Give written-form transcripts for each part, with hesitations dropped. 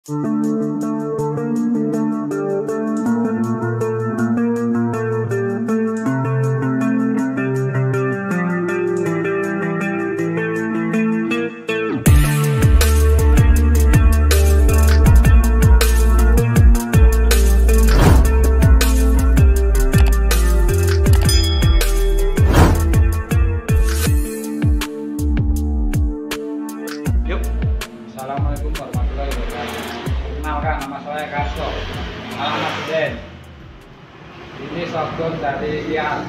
Assalamualaikum warahmatullahi wabarakatuh. Kenalkan, nama saya Karso, alamat Seden. Ini shotgun dari Liar.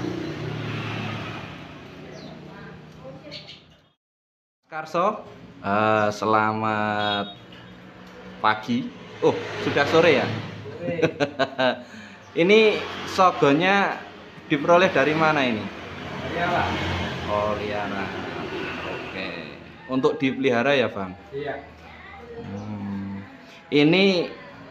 Karso, selamat pagi. Oh, sudah sore ya? Sore. Ini shotgunnya diperoleh dari mana ini? Liar. Oh, liaran. Oke. Untuk dipelihara ya, Bang? Iya. Ini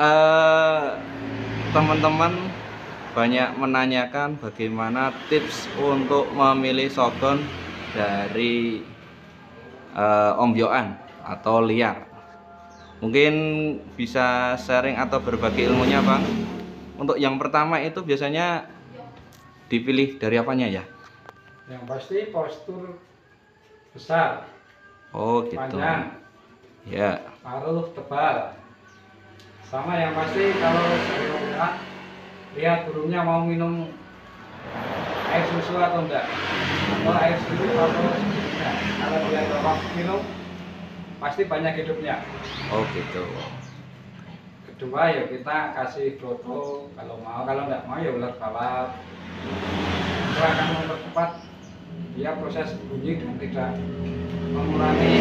teman-teman banyak menanyakan bagaimana tips untuk memilih shotgun dari Om Yoan atau Liar. Mungkin bisa sharing atau berbagi ilmunya, Bang. Untuk yang pertama itu biasanya dipilih dari apanya ya? Yang pasti postur besar. Oh, gitu. Panjang. Ya. Paruh tebal. Sama yang pasti kalau saya lihat burungnya mau minum air susu atau enggak, atau air susu atau enggak. Kalau dia bawa minum pasti banyak hidupnya. Oh, gitu. Kedua ya kita kasih foto kalau mau, kalau enggak mau ya ular balap. Itu akan mempercepat dia proses bunyi dan tidak mengurangi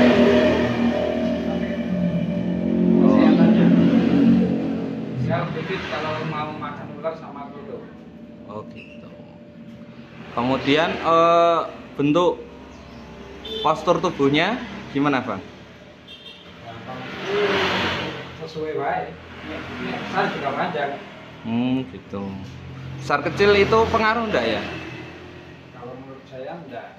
kesehatannya. Dia lebih kalau mau makan ular sama foto. Oh, gitu. Kemudian bentuk postur tubuhnya gimana, Bang? Sesuai baik. Ini besar juga panjang. Gitu. Besar kecil itu pengaruh enggak ya? Kalau menurut saya enggak.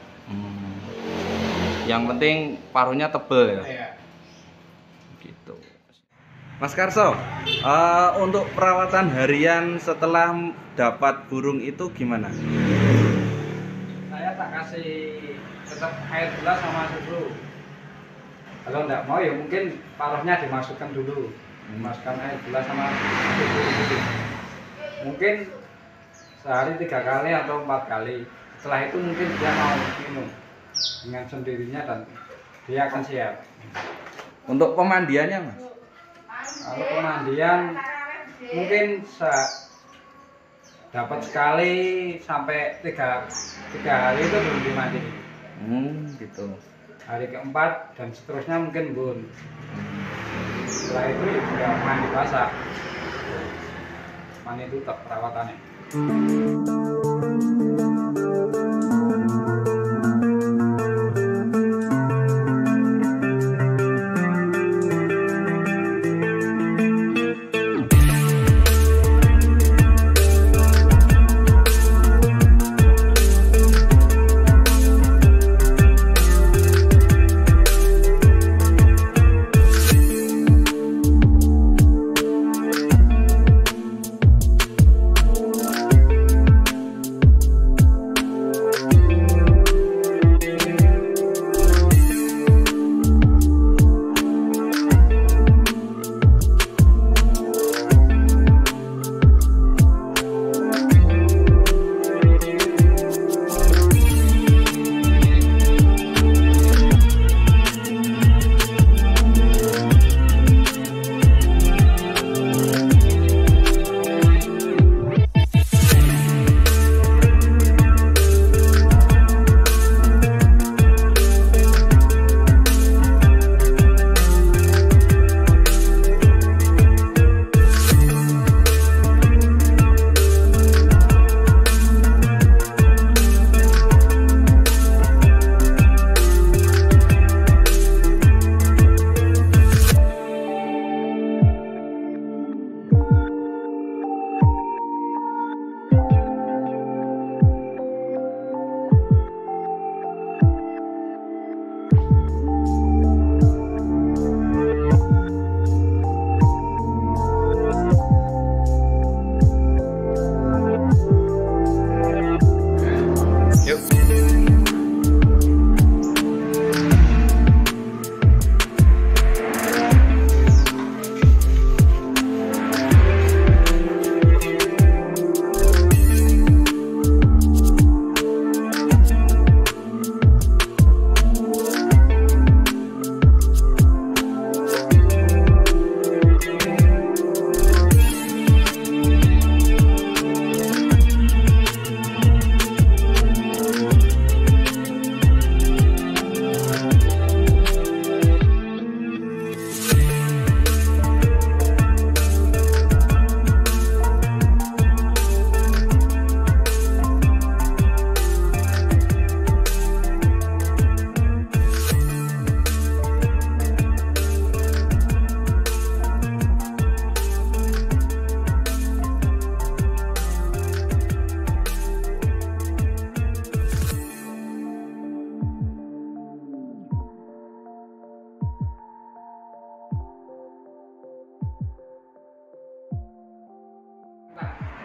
Yang penting paruhnya tebel ya. Iya. Gitu. Mas Karso, untuk perawatan harian setelah dapat burung itu gimana? Saya tak kasih tetap air gula sama susu. Kalau enggak mau ya mungkin paruhnya dimasukkan dulu. Dimasukkan air gula sama susu. Mungkin sehari 3 kali atau 4 kali. Setelah itu mungkin dia mau minum dengan sendirinya dan dia akan siap. Untuk pemandiannya, Mas? Kalau pemandian mungkin dapat sekali sampai 3 hari itu belum dimandi. Gitu. Hari keempat dan seterusnya mungkin bun. Setelah itu ya juga mandi basah. Mandi tutup perawatannya.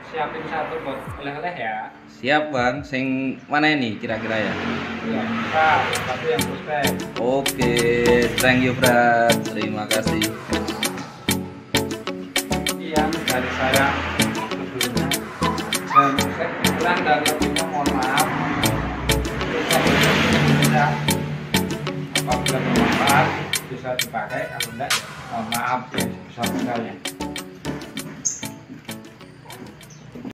siapin satu buat oleh-oleh ya. Siap Bang, sing mana ini kira-kira ya? Ya, bisa, satu yang prospek. Oke, thank you Brad, terima kasih. Yang dari saya sebelumnya, dan saya kebetulan dan lebihnya mohon maaf. Bisa apabila bermanfaat bisa dipakai, kalau enggak ya mohon maaf ya sebesar-besarnya.